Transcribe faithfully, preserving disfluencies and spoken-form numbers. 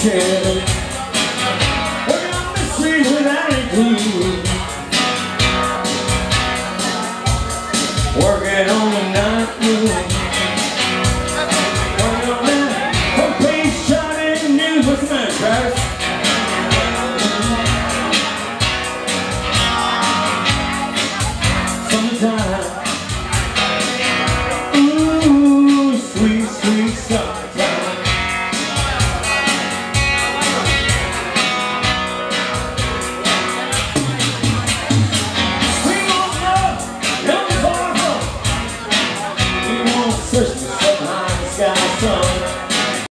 shed. Working on mysteries without a clue. Working on the night moon.